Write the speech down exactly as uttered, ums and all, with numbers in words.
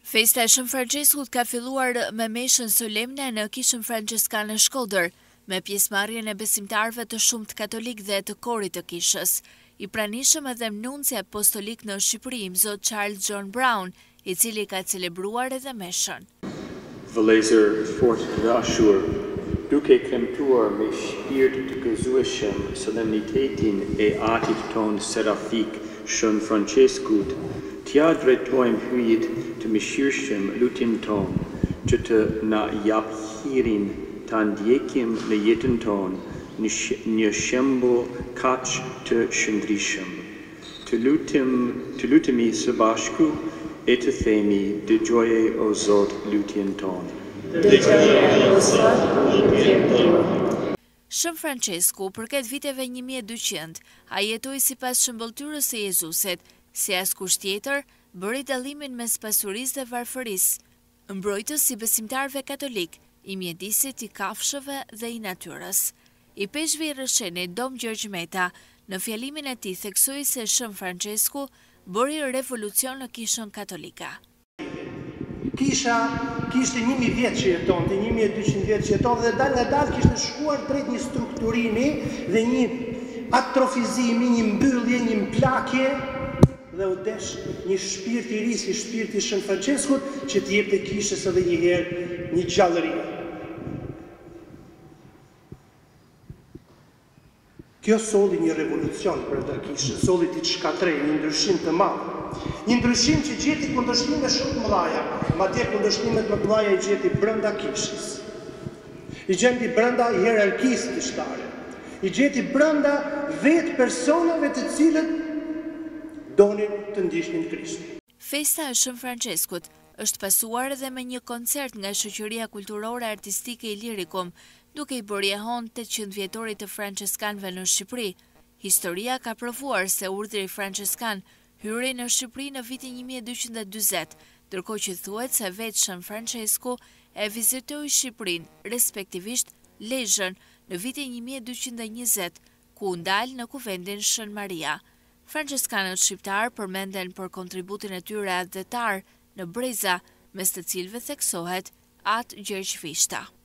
Festa e Shën Franceskut ka filluar me meshën solemne në kishën franciskane Shkodër, me pjesëmarrjen e besimtarëve të shumt katolik dhe të korit të kishës. I pranishëm edhe nunci apostolik në Shqipëri, zot Charles John Brown, i cili ka celebruar edhe meshën. Vëllezër fort të dashur, duke kremtuar me shpirt të gëzueshëm solemnitetin e atit ton serafik Shën Franceskut, t'ja drejtojmë hyjet të mëshirshëm lutim ton, që të na jap hirin ta ndjekim në jetën ton një shembull kaq të shëndrishëm. Të lutim, të lutemi së bashku e të themi dëgjoje o Zot lutjen ton. Dëgjoje o Zot lutjen ton. Shën Francesku, përket viteve një mijë e dyqind, a jetoi sipas shëmbëltyrës së Jezusit, si askush tjetër, bëri dallimin mes pasurisë dhe varfërisë, mbrojtës si besimtarëve katolik, i mjedisit, i kafshëve dhe i natyrës. I peshvi i rëshenit Dom Gjergj Meta, në fjalimin e tij theksoi se Shën Francesku bëri revolucion në kishën katolika. Kisha kishte një mijë vjet që jetonte, një mijë e dyqind vjet që jetonte dhe dal nga dal kishte shkuar drejt një strukturimi dhe një atrofizimi, një mbyllje, një mplakje dhe u desh një shpirt i ri si shpirti i Shën Franceskut që t'i jepte kishës edhe një herë një gjallëri. Kjo solli një revolucion për të kishën, solli t'i shkatrej një ndryshim të madh. Një ndryshim që gjeti kundërshtime shumë të mëdha, madje kundërshtimet më të mëdha i gjeti brenda kishës. I gjeti brenda hierarkisë kishtare. I gjeti brenda vetë personave të cilët donin të ndiqnin Krishtin. Festa e Shën Franceskut është pasuar edhe me një koncert nga Shoqëria Kulturore Artistike Ilirikum, duke i bërë jehon tetëqind vjetorit të franceskanëve në Shqipëri. Historia ka provuar se urdhri franceskan hyri në Shqipëri në vitin një mijë e dyqind e dyzet, ndërkohë që thuhet se vetë Shën Francesku e vizitoi Shqipërinë, respektivisht Lezhën, në vitin një mijë e dyqind e njëzet, ku u ndal në kuvendin Shën Maria. Franceskanët shqiptar përmenden për kontributin e tyre adhetar në breza, mes të cilëve theksohet atë Gjergj Vishta.